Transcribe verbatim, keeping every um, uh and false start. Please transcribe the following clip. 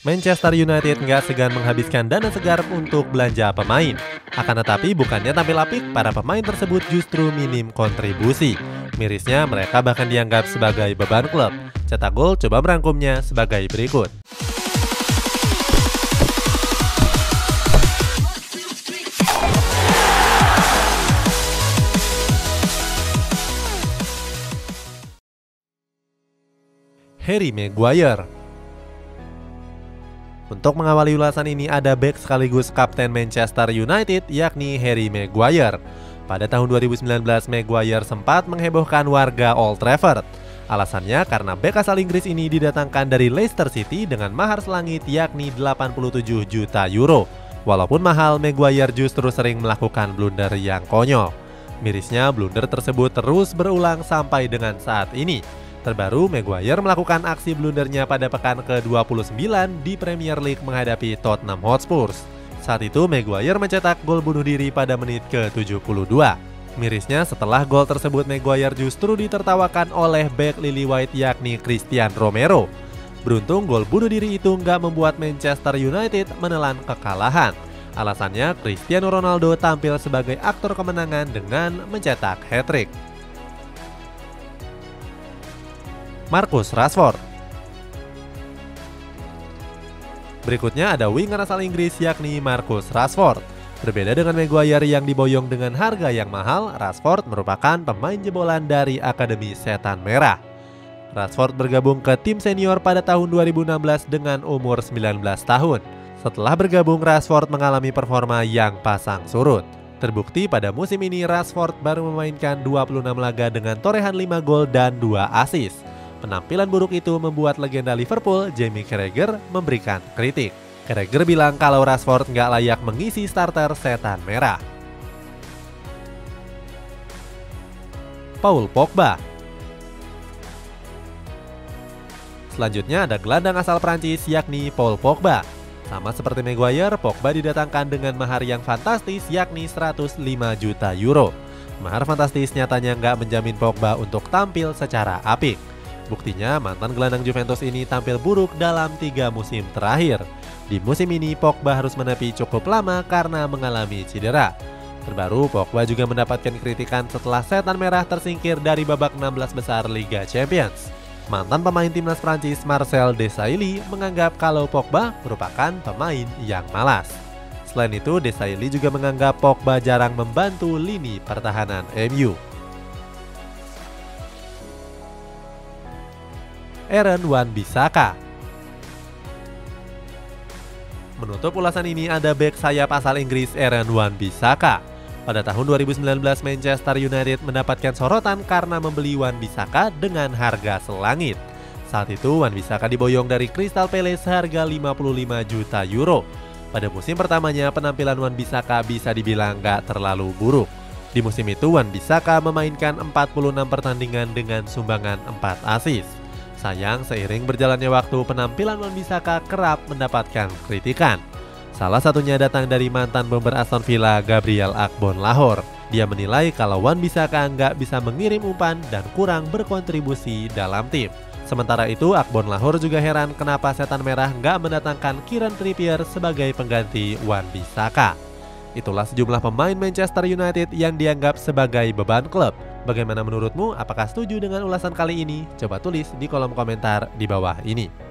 Manchester United nggak segan menghabiskan dana segar untuk belanja pemain. Akan tetapi bukannya tampil apik, para pemain tersebut justru minim kontribusi. Mirisnya mereka bahkan dianggap sebagai beban klub. Cetak Gol coba merangkumnya sebagai berikut. Harry Maguire. Untuk mengawali ulasan ini ada bek sekaligus kapten Manchester United yakni Harry Maguire. Pada tahun dua ribu sembilan belas, Maguire sempat menghebohkan warga Old Trafford. Alasannya karena bek asal Inggris ini didatangkan dari Leicester City dengan mahar selangit yakni delapan puluh tujuh juta euro. Walaupun mahal, Maguire justru sering melakukan blunder yang konyol. Mirisnya blunder tersebut terus berulang sampai dengan saat ini. Terbaru, Maguire melakukan aksi blundernya pada pekan ke dua puluh sembilan di Premier League menghadapi Tottenham Hotspur. Saat itu, Maguire mencetak gol bunuh diri pada menit ke tujuh puluh dua. Mirisnya, setelah gol tersebut, Maguire justru ditertawakan oleh bek Lily White yakni Christian Romero. Beruntung, gol bunuh diri itu nggak membuat Manchester United menelan kekalahan. Alasannya, Cristiano Ronaldo tampil sebagai aktor kemenangan dengan mencetak hat-trick. Marcus Rashford. Berikutnya ada winger asal Inggris yakni Marcus Rashford. Berbeda dengan Maguire yang diboyong dengan harga yang mahal, Rashford merupakan pemain jebolan dari Akademi Setan Merah. Rashford bergabung ke tim senior pada tahun dua ribu enam belas dengan umur sembilan belas tahun. Setelah bergabung, Rashford mengalami performa yang pasang surut. Terbukti pada musim ini Rashford baru memainkan dua puluh enam laga dengan torehan lima gol dan dua assist. Penampilan buruk itu membuat legenda Liverpool, Jamie Carragher, memberikan kritik. Carragher bilang kalau Rashford nggak layak mengisi starter Setan Merah. Paul Pogba. Selanjutnya ada gelandang asal Prancis yakni Paul Pogba. Sama seperti Maguire, Pogba didatangkan dengan mahar yang fantastis yakni seratus lima juta euro. Mahar fantastis nyatanya nggak menjamin Pogba untuk tampil secara apik. Buktinya, mantan gelandang Juventus ini tampil buruk dalam tiga musim terakhir. Di musim ini, Pogba harus menepi cukup lama karena mengalami cedera. Terbaru, Pogba juga mendapatkan kritikan setelah Setan Merah tersingkir dari babak enam belas besar Liga Champions. Mantan pemain timnas Prancis Marcel Desailly menganggap kalau Pogba merupakan pemain yang malas. Selain itu, Desailly juga menganggap Pogba jarang membantu lini pertahanan M U. Aaron Wan-Bissaka. Menutup ulasan ini ada bek sayap asal Inggris Aaron Wan-Bissaka. Pada tahun dua ribu sembilan belas, Manchester United mendapatkan sorotan karena membeli Wan-Bissaka dengan harga selangit. Saat itu Wan-Bissaka diboyong dari Crystal Palace seharga lima puluh lima juta euro. Pada musim pertamanya, penampilan Wan-Bissaka bisa dibilang gak terlalu buruk. Di musim itu, Wan-Bissaka memainkan empat puluh enam pertandingan dengan sumbangan empat assist. Sayang, seiring berjalannya waktu, penampilan Wan-Bissaka kerap mendapatkan kritikan. Salah satunya datang dari mantan bomber Aston Villa, Gabriel Agbonlahor. Dia menilai kalau Wan-Bissaka nggak bisa mengirim umpan dan kurang berkontribusi dalam tim. Sementara itu, Agbonlahor juga heran kenapa Setan Merah nggak mendatangkan Kieran Trippier sebagai pengganti Wan-Bissaka. Itulah sejumlah pemain Manchester United yang dianggap sebagai beban klub. Bagaimana menurutmu? Apakah setuju dengan ulasan kali ini? Coba tulis di kolom komentar di bawah ini.